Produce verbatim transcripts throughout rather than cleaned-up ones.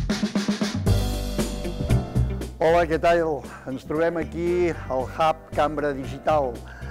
Hola, què tal? Ens trobem aquí al Hub Cambra Digital,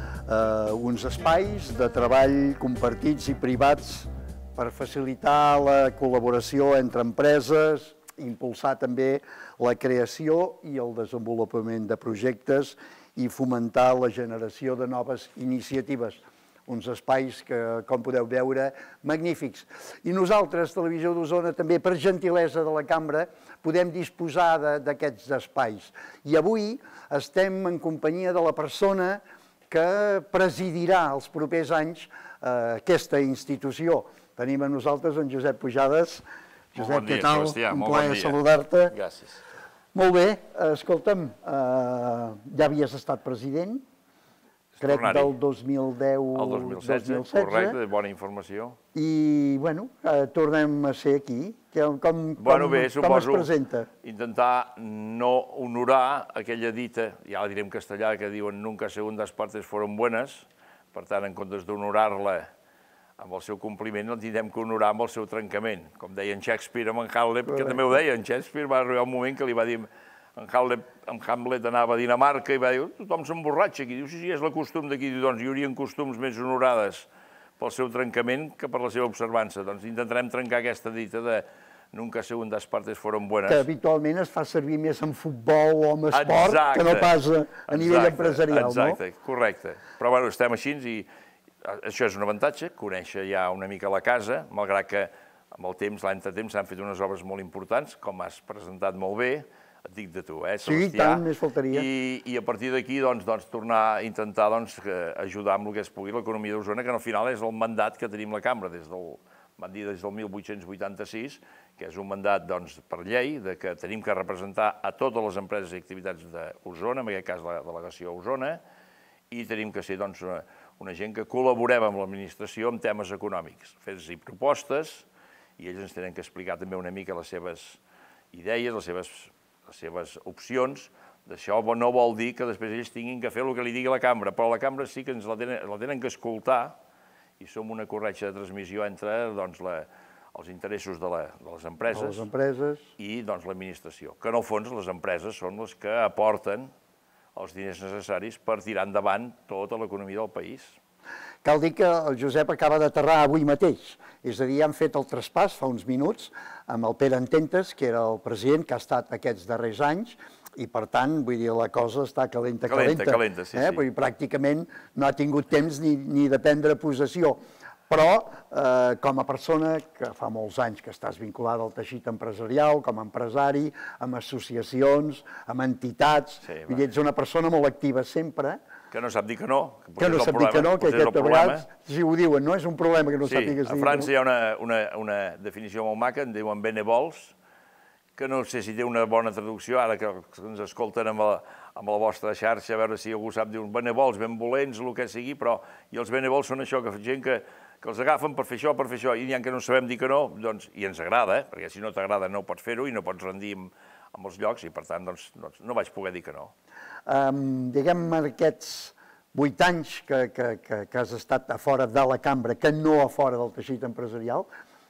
eh, uns espais de treball compartits i privats per facilitar la col·laboració entre empreses, impulsar també la creació i el desenvolupament de projectes i fomentar la generació de noves iniciatives. Uns espais que, com podeu veure, magnífics. I nosaltres, Televisió d'Osona, també per gentilesa de la cambra, podem disposar d'aquests espais. I avui estem en companyia de la persona que presidirà els propers anys eh, aquesta institució. Tenim a nosaltres en Josep Pujades. Josep, què tal? Un plaer saludar-te. Gràcies. Molt bé, escolta'm, eh, ja havies estat president, crec del dos mil deu al dos mil setze, correcte, bona informació. I, bueno, eh, tornem a ser aquí. Com, com, bueno, bé, com suposo, es presenta? Intentar no honorar aquella dita, ja la diré en castellà, que diuen nunca segundas partes fueron buenas, per tant, en comptes d'honorar-la amb el seu compliment, la tindrem que honorar amb el seu trencament. Com deia en Shakespeare amb en Hamlet, que també ho deia, en Shakespeare va arribar un moment que li va dir en Hamlet, en Hamlet anava a Dinamarca i va dir, tothom s'emborratxa aquí. Diu, sí, sí, és la costum d'aquí. Diu, doncs hi haurien costums més honorades pel seu trencament que per la seva observança. Doncs intentarem trencar aquesta dita de nunca segundas partes fueron buenas. Que habitualment es fa servir més en futbol o en esport que no pas a nivell empresarial, no? Exacte, correcte. Però bueno, estem així i això és un avantatge, conèixer ja una mica la casa, malgrat que amb el temps, l'entretemps, s'han fet unes obres molt importants, com has presentat molt bé, et dic de tu, eh, Sebastià? Sí, tant, més faltaria. I a partir d'aquí, doncs, tornar a intentar ajudar amb el que es pugui l'economia d'Osona, que al final és el mandat que tenim la cambra des del, van dir des del mil vuit-cents vuitanta-sis, que és un mandat per llei, que tenim que representar a totes les empreses i activitats d'Osona, en aquest cas la delegació a Osona, i tenim que ser una gent que col·laborem amb l'administració en temes econòmics, fer-hi propostes, i ells ens tenen que explicar també una mica les seves idees, les seves les seves opcions. D'això no vol dir que després ells tinguin que fer el que li digui la cambra, però la cambra sí que ens la tenen que escoltar i som una corretja de transmissió entre els interessos de les empreses i l'administració, que en el fons les empreses són les que aporten els diners necessaris per tirar endavant tota l'economia del país. Cal dir que el Josep acaba d'aterrar avui mateix, és a dir, han fet el traspàs fa uns minuts amb el Pere Ententes, que era el president que ha estat aquests darrers anys, i per tant, vull dir, la cosa està calenta, calenta. Calenta, calenta, sí, sí. Vull dir, pràcticament no ha tingut temps ni de prendre possessió. Però, com a persona que fa molts anys que estàs vinculada al teixit empresarial, com a empresari, amb associacions, amb entitats, vull dir, ets una persona molt activa sempre. Que no sap dir que no. Que no sap dir que no, que aquest de vegades, si ho diuen, no és un problema que no sàpigues dir que no. A França hi ha una definició molt maca, en diuen bénévoles, que no sé si té una bona traducció, ara que ens escolten amb la vostra xarxa, a veure si algú sap dir uns bénévoles, benvolents, el que sigui, però i els bénévoles són això, que gent que els agafen per fer això, per fer això, i n'hi ha que no sabem dir que no, i ens agrada, perquè si no t'agrada no pots fer-ho i no pots rendir amb els llocs, i per tant no vaig poder dir que no. Diguem-me, aquests vuit anys que has estat a fora de la cambra, que no a fora del teixit empresarial,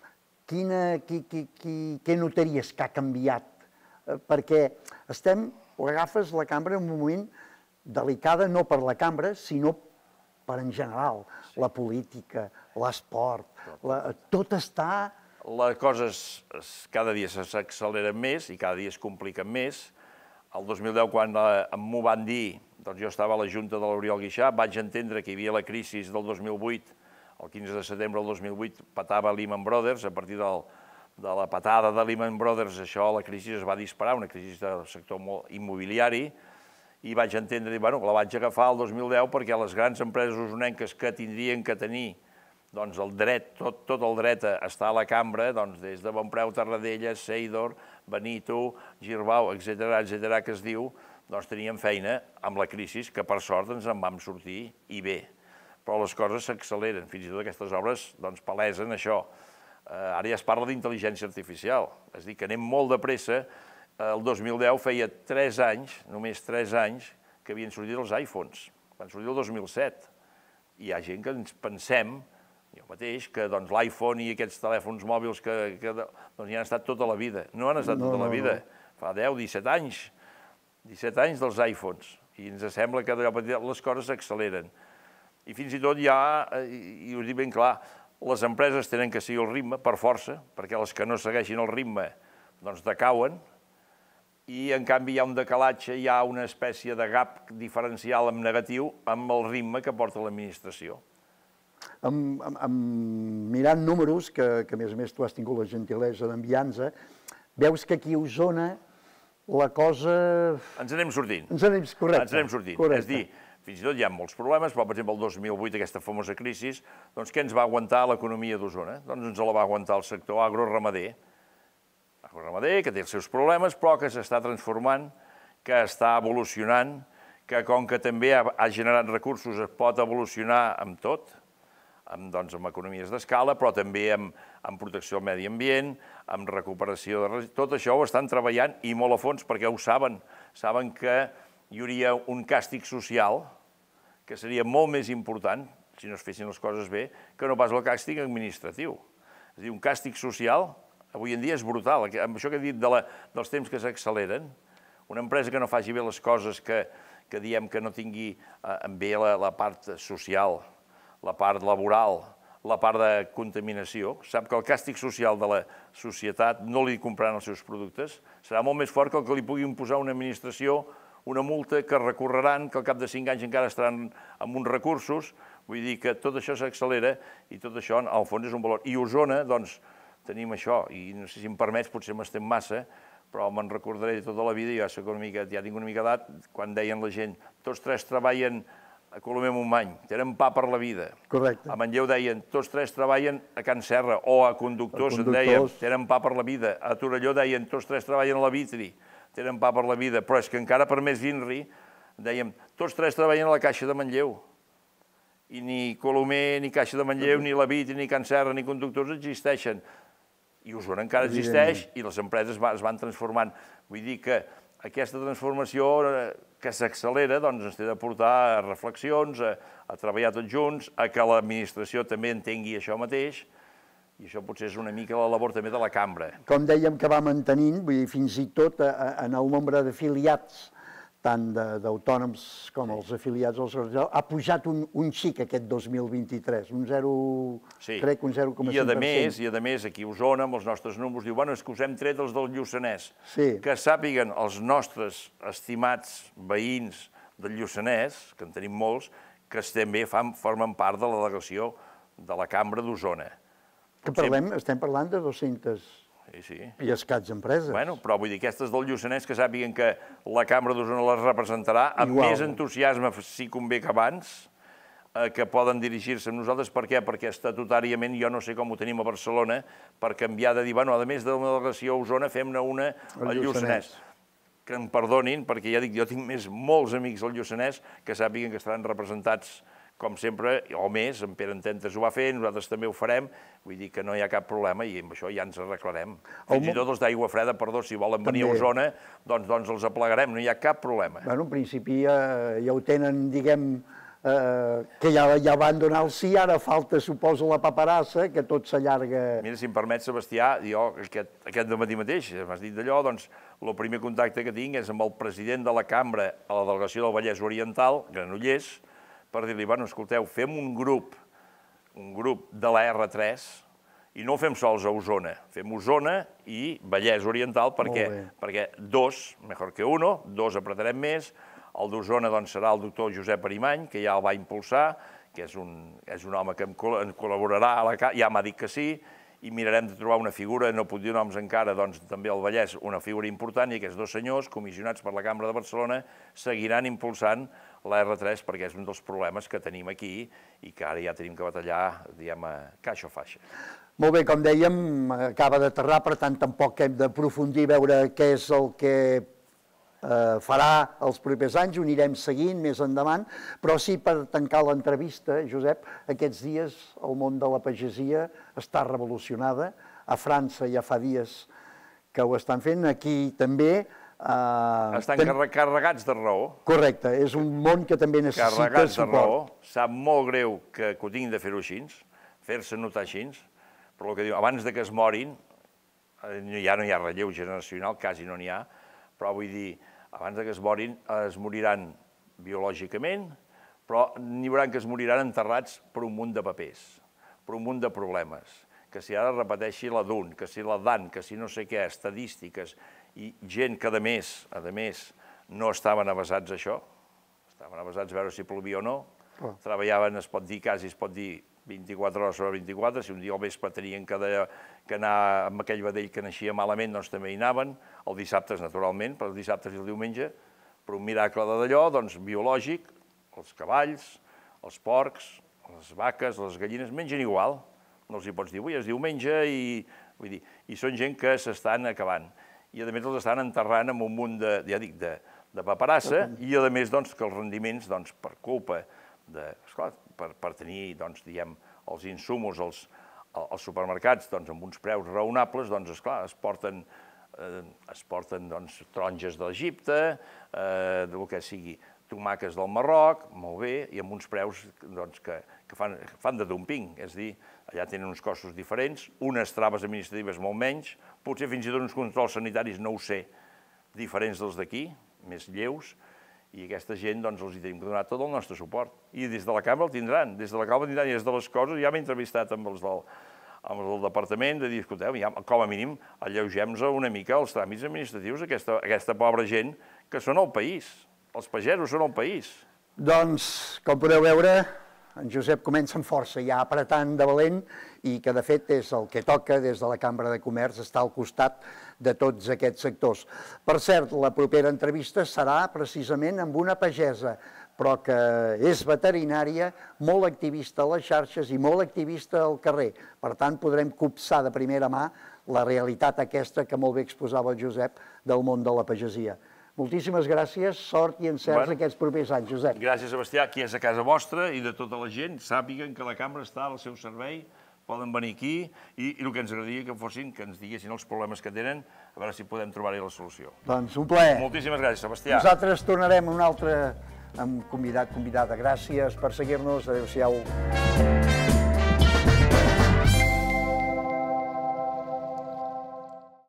què notaries que ha canviat? Perquè estem, o agafes la cambra en un moment delicada no per la cambra, sinó per en general, la política, l'esport, tot està... Les coses cada dia s'acceleren més i cada dia es compliquen més. El dos mil deu, quan m'ho van dir, doncs jo estava a la Junta de l'Oriol Guixà, vaig entendre que hi havia la crisi del dos mil vuit, el quinze de setembre del dos mil vuit patava Lehman Brothers, a partir de la patada de Lehman Brothers això, la crisi es va disparar, una crisi del sector immobiliari, i vaig entendre, bueno, la vaig agafar el dos mil deu perquè les grans empreses osonenques que tindrien que tenir doncs el dret, tot el dret a estar a la cambra, doncs des de Bonpreu, Tarradellas, Seidor, Benito, Girbau, etcètera, etcètera, que es diu, doncs teníem feina amb la crisi, que per sort ens en vam sortir i bé. Però les coses s'acceleren, fins i tot aquestes obres doncs palesen això. Ara ja es parla d'intel·ligència artificial, és a dir, que anem molt de pressa. El dos mil deu feia tres anys, només tres anys, que havien sortit els iPhones, van sortir el dos mil set. Hi ha gent que ens pensem jo mateix, que l'iPhone i aquests telèfons mòbils que hi han estat tota la vida. No han estat tota la vida, fa deu, disset anys, disset anys dels iPhones, i ens sembla que les coses s'acceleren. I fins i tot hi ha, i us dic ben clar, les empreses tenen que seguir el ritme per força, perquè les que no segueixin el ritme doncs decauen, i en canvi hi ha un decalatge, hi ha una espècie de gap diferencial en negatiu amb el ritme que porta l'administració. Mirant números, que a més a més tu has tingut la gentilesa d'enviar-nos, veus que aquí a Osona la cosa... Ens anem sortint. Ens anem, correcte. Ens anem sortint. És dir, fins i tot hi ha molts problemes, però, per exemple, el dos mil vuit, aquesta famosa crisi, doncs què ens va aguantar l'economia d'Osona? Doncs ens la va aguantar el sector agroramader. Agroramader, que té els seus problemes, però que s'està transformant, que està evolucionant, que com que també ha generat recursos es pot evolucionar amb tot, amb economies d'escala, però també amb protecció al medi ambient, amb recuperació de residus. Tot això ho estan treballant i molt a fons perquè ho saben. Saben que hi hauria un càstig social que seria molt més important, si no es fessin les coses bé, que no pas el càstig administratiu. És a dir, un càstig social avui en dia és brutal. Amb això que he dit dels temps que s'acceleren, una empresa que no faci bé les coses, que diem que no tingui bé la part social, la part laboral, la part de contaminació, sap que el càstig social de la societat no li compraran els seus productes, serà molt més fort que el que li pugui imposar una administració, una multa que recorreran, que al cap de cinc anys encara estaran amb uns recursos, vull dir que tot això s'accelera i tot això, al fons, és un valor. I a Osona, doncs, tenim això, i no sé si em permets, potser m'estem massa, però me'n recordaré tota la vida, jo soc una mica, ja tinc una mica d'edat, quan deien la gent, tots tres treballen a Colomer-Montmany, tenen pa per la vida. Correcte. A Manlleu deien, tots tres treballen a Can Serra, o a conductors, en deien, tenen pa per la vida. A Torelló deien, tots tres treballen a la Vitri, tenen pa per la vida. Però és que encara per més Inri, dèiem, tots tres treballen a la Caixa de Manlleu. I ni Colomer, ni Caixa de Manlleu, ni la Vitri, ni Can Serra, ni conductors existeixen. I Osona encara existeix i les empreses es van transformant. Vull dir que aquesta transformació que s'accelera ens té de portar a reflexions, a treballar tots junts, a que l'administració també entengui això mateix, i això potser és una mica la labor també de la cambra. Com dèiem que va mantenint, vull dir, fins i tot en el nombre d'afiliats, tant d'autònoms com els afiliats al Sector Social, ha pujat un xic aquest dos mil vint-i-tres, un zero, crec que un zero coma cinc per cent. I a més, aquí a Osona, amb els nostres números, diu, bueno, és que us hem tret els del Lluçanès. Que sàpiguen els nostres estimats veïns del Lluçanès, que en tenim molts, que també formen part de la delegació de la Cambra d'Osona. Que parlem, estem parlant de dues-centes i escaig empreses. Bueno, però vull dir, aquestes del Lluçanès que sàpiguen que la Cambra d'Osona les representarà amb més entusiasme, si convé que abans, que poden dirigir-se a nosaltres. Per què? Perquè estatutàriament jo no sé com ho tenim a Barcelona per canviar de dir, bueno, a més de la delegació a Osona, fem-ne una al Lluçanès. Que em perdonin, perquè ja dic, jo tinc molts amics al Lluçanès que sàpiguen que estaran representats com sempre, o més, en Pere Ententes ho va fer, nosaltres també ho farem, vull dir que no hi ha cap problema i amb això ja ens arreglarem. Fins i tot els d'Aigua Freda, perdó, si volen venir a Osona, doncs els aplegarem, no hi ha cap problema. Bueno, en principi ja ho tenen, diguem, que ja van donar el sí, ara falta, suposo, la paperassa, que tot s'allarga... Mira, si em permet, Sebastià, jo aquest dematí mateix, m'has dit d'allò, doncs el primer contacte que tinc és amb el president de la Cambra a la delegació del Vallès Oriental, Granollers, per dir-li, bueno, escolteu, fem un grup, un grup de la erre tres, i no ho fem sols a Osona, fem Osona i Vallès Oriental, perquè dos, millor que uno, dos apretarem més, el d'Osona serà el doctor Josep Arimany, que ja el va impulsar, que és un home que em col·laborarà, ja m'ha dit que sí, i mirarem de trobar una figura, no puc dir noms encara, doncs també al Vallès, una figura important, i aquests dos senyors, comissionats per la Cambra de Barcelona, seguiran impulsant la erre tres, perquè és un dels problemes que tenim aquí i que ara ja tenim que batallar, diguem, a caixa o faixa. Molt bé, com dèiem, acaba d'aterrar, per tant, tampoc hem d'aprofundir, veure què és el que farà els propers anys, ho anirem seguint més endavant, però sí, per tancar l'entrevista, Josep, aquests dies el món de la pagesia està revolucionada, a França ja fa dies que ho estan fent, aquí també... Estan carregats de raó. Correcte, és un món que també necessita suport. Carregats de raó, sap molt greu que ho tinguin de fer-ho així. fer-se notar així, però el que diu, abans de que es morin, ja no hi ha relleu generacional, quasi no n'hi ha, però vull dir, abans de que es morin, es moriran biològicament, però n'hi haurà que es moriran enterrats per un munt de papers, per un munt de problemes, que si ara repeteixi la D U N, que si la D A N, que si no sé què, estadístiques, i gent que, a més, a més, no estaven avasats a això, estaven avasats a veure si plovia o no, treballaven, es pot dir, quasi es pot dir, vint-i-quatre hores sobre vint-i-quatre, si un dia al vespre tenien que anar amb aquell vedell que naixia malament, doncs també hi anaven, els dissabtes, naturalment, però els dissabtes i el diumenge, per un miracle d'allò, doncs, biològic, els cavalls, els porcs, les vaques, les gallines, mengen igual. No els hi pots dir, avui és diumenge, i, vull dir, i són gent que s'estan acabant. I, a més, els estan enterrant amb un munt de, ja dic, de, de paperassa, i, a més, doncs, que els rendiments, doncs, per culpa de, esclar, per, per tenir, doncs, diguem, els insumos als, als supermercats, doncs, amb uns preus raonables, doncs, esclar, es porten, eh, es porten, doncs, taronges d'Egipte, eh, del que sigui, tomàquets del Marroc, molt bé, i amb uns preus doncs, que, que fan, fan de dumping, és a dir, allà tenen uns costos diferents, unes traves administratives molt menys, potser fins i tot uns controls sanitaris, no ho sé, diferents dels d'aquí, més lleus, i aquesta gent doncs, els hi tenim que donar tot el nostre suport. I des de la Cambra el tindran, des de la Cambra tindran, i des de les coses, ja m'he entrevistat amb els del, amb el del departament, de dir, escolteu, ja, com a mínim, alleugem-nos una mica els tràmits administratius, aquesta, aquesta pobra gent que són el país. Els pagesos són el país. Doncs, com podeu veure, en Josep comença amb força, ja apretant de valent, i que de fet és el que toca des de la Cambra de Comerç, estar al costat de tots aquests sectors. Per cert, la propera entrevista serà precisament amb una pagesa, però que és veterinària, molt activista a les xarxes i molt activista al carrer. Per tant, podrem copsar de primera mà la realitat aquesta que molt bé exposava el Josep del món de la pagesia. Moltíssimes gràcies, sort i encerts aquests propers anys, Josep. Gràcies, Sebastià. Aquí és a casa vostra i de tota la gent. Sàpiguen que la cambra està al seu servei, poden venir aquí i el que ens agradaria que fossin, que ens diguessin els problemes que tenen, a veure si podem trobar-hi la solució. Doncs un plaer. Moltíssimes gràcies, Sebastià. Nosaltres tornarem un altre amb convidat, convidada. Gràcies per seguir-nos. Adéu-siau.